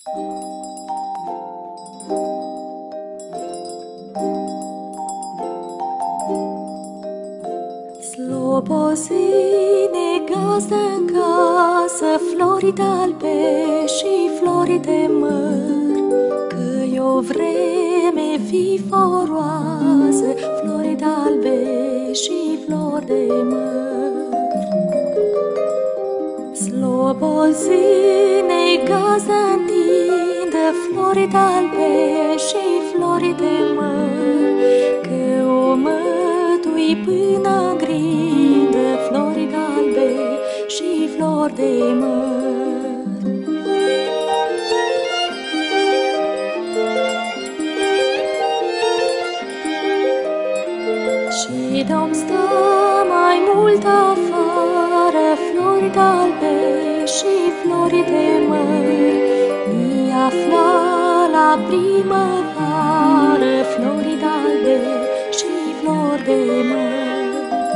Slobozine gazdă în casă, flori de-albe și flori de măr, că-i o vreme viforoasă, flori de-albe și flori de măr. Slobozine gazdă întindă, flori de-albe și flori de măr, că o mătui până grindă, flori de-albe și flori de măr. Și de-om stă mai mult afară, flori de-albe și flori de măr, mi afla la primăvară, flori de-albe și flori de măr.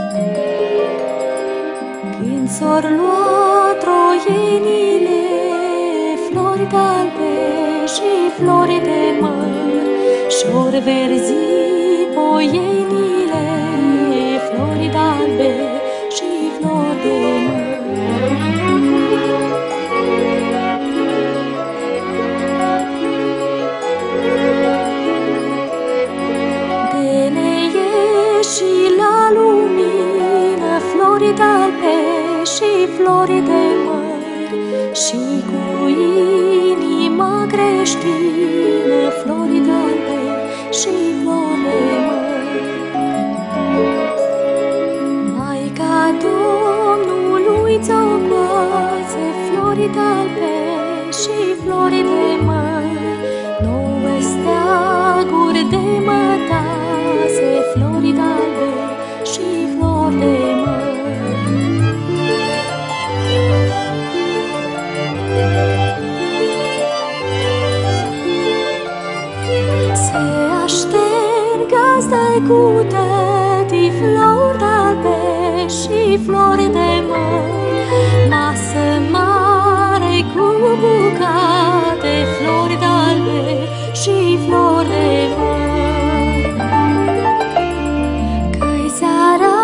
Când s-or lua troienile, flori de-albe și flori de măr, și-or verzi poienile, flori de-albe și flori de măr. De ne ieși la lumină, flori de-albe și flori de măr, și cu inima creștină, flori de-albe și flori de măr. Maica Domnului ți-o place, flori de-albe și flori de măr, nouă steaguri de mătase, flori de-albe și flori de măr. Se așterg astea cu tătii, flori de-albe și flori de măr, masă mare cu bucate, flori de-albe și flori de măr. Că-i seara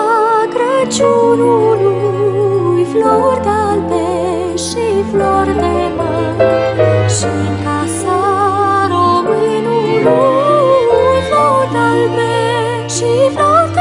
Crăciunului, flori de-albe și flori de măr, și-n casa românului, flori de-albe și flori